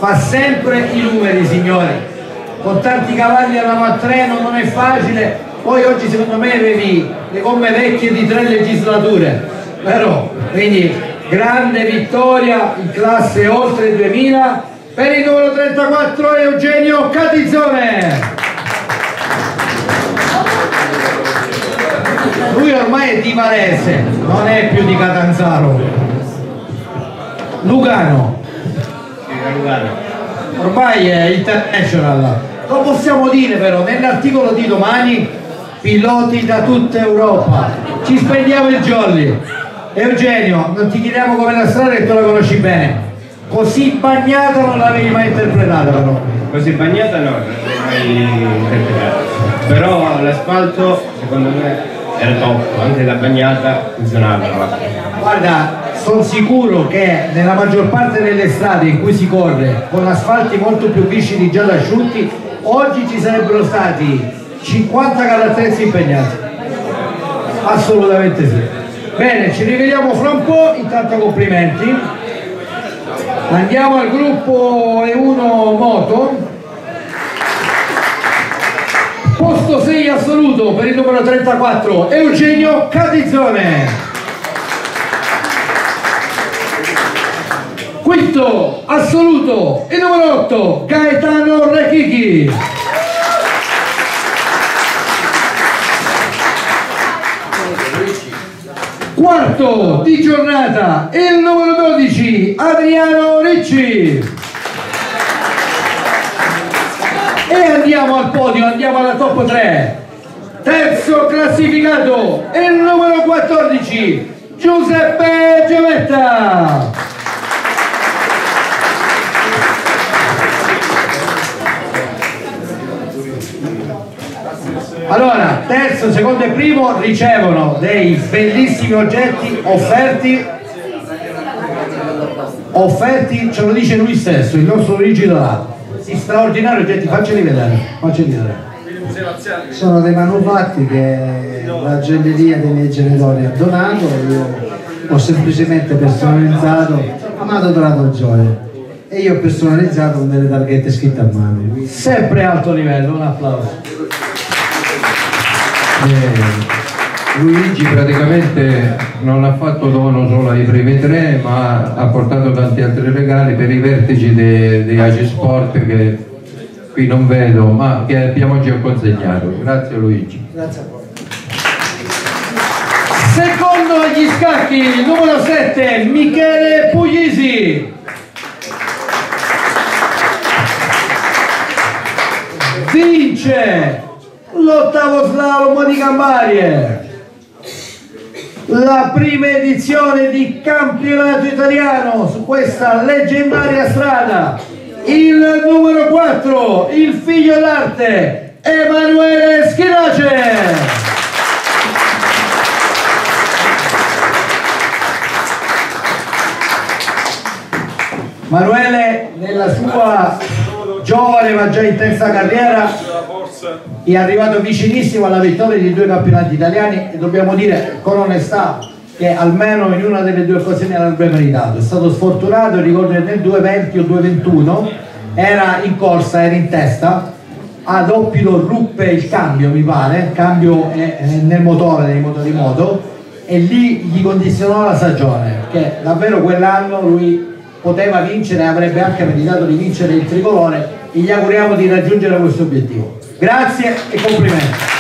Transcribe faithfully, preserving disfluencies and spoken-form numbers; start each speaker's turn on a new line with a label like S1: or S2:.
S1: fa sempre i numeri, signori, con tanti cavalli a treno non è facile. Poi oggi secondo me avevi le gomme vecchie di tre legislature, però quindi grande vittoria in classe oltre duemila per il numero trentaquattro Eugenio Catizzone. Lui ormai è di Varese, non è più di Catanzaro. Lugano. Ormai è international. Lo possiamo dire però, nell'articolo di domani, piloti da tutta Europa. Ci spendiamo il jolly. Eugenio, non ti chiediamo come la strada che tu la conosci bene. Così bagnata non l'avevi mai interpretata però.
S2: Così bagnata no, non l'avevi mai interpretata. Però l'asfalto secondo me era top, anche da bagnata funzionava.
S1: Guarda, sono sicuro che nella maggior parte delle strade in cui si corre con asfalti molto più viscidi già asciutti, oggi ci sarebbero stati cinquanta caratteristiche impegnati. Assolutamente sì. Bene, ci rivediamo fra un po', intanto complimenti. Andiamo al gruppo E uno Moto. Posto sei assoluto per il numero trentaquattro Eugenio Catizzone. Quinto assoluto il numero otto Gaetano Rechichi. Quarto di giornata il numero dodici Adriano Ricci. E andiamo al podio, andiamo alla top tre. Terzo classificato il numero quattordici Giuseppe Giovetta. Allora, terzo, secondo e primo ricevono dei bellissimi oggetti offerti offerti, ce lo dice lui stesso, il nostro Luigi Donato. Sì, straordinari oggetti, facceli vedere, facceli vedere.
S3: Sono dei manufatti che la gioielleria dei miei genitori ha donato, io ho semplicemente personalizzato, amato donato gioia, e io ho personalizzato con delle targhette scritte a mano.
S1: Sempre alto livello, un applauso.
S4: Eh, Luigi praticamente non ha fatto dono solo ai primi tre, ma ha portato tanti altri regali per i vertici dei Agisport che qui non vedo, ma che abbiamo già consegnato. Grazie Luigi.
S3: Grazie a voi.
S1: Secondo agli scacchi il numero sette Michele Puglisi. Vince l'ottavo slalom di Cambarie, la prima edizione di campionato italiano su questa leggendaria strada, il numero quattro, il figlio d'arte Emanuele Schirace. Emanuele nella sua giovane ma già intensa carriera è arrivato vicinissimo alla vittoria di due campionati italiani e dobbiamo dire con onestà che almeno in una delle due occasioni l'avrebbe meritato. È stato sfortunato, ricordo che nel duemilaventi o duemilaventuno era in corsa, era in testa, a Oppido ruppe il cambio, mi pare, cambio nel motore dei motori moto, e lì gli condizionò la stagione, che davvero quell'anno lui poteva vincere, avrebbe anche meritato di vincere il tricolore, e gli auguriamo di raggiungere questo obiettivo. Grazie e complimenti.